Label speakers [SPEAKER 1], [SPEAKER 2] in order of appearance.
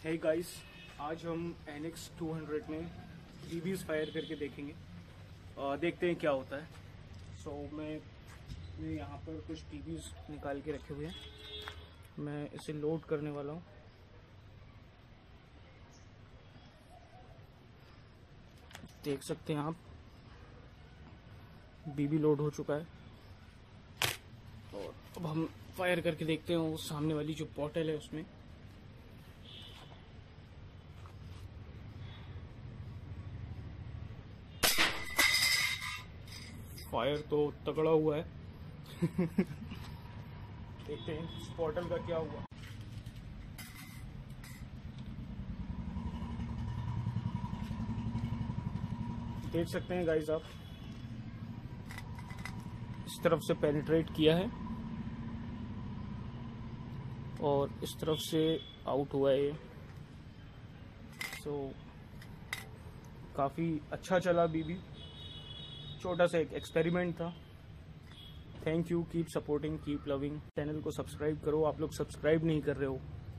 [SPEAKER 1] Hey guys, आज हम NX 200 में BBs फायर करके देखेंगे। देखते हैं क्या होता है। मैं यहाँ पर कुछ BBs निकाल के रखे हुए हैं। मैं इसे लोड करने वाला हूँ। देख सकते हैं आप, BB लोड हो चुका है और अब हम फायर करके देखते हैं वो सामने वाली जो बॉटल है उसमें। फायर तो तगड़ा हुआ है। देखते हैं इस बॉटल का क्या हुआ। देख सकते हैं गाइस आप, इस तरफ से पेनिट्रेट किया है और इस तरफ से आउट हुआ है ये। काफ़ी अच्छा चला BB। छोटा सा एक एक्सपेरिमेंट था। Thank you, keep supporting, keep loving. Channel को सब्सक्राइब करो, आप लोग सब्सक्राइब नहीं कर रहे हो।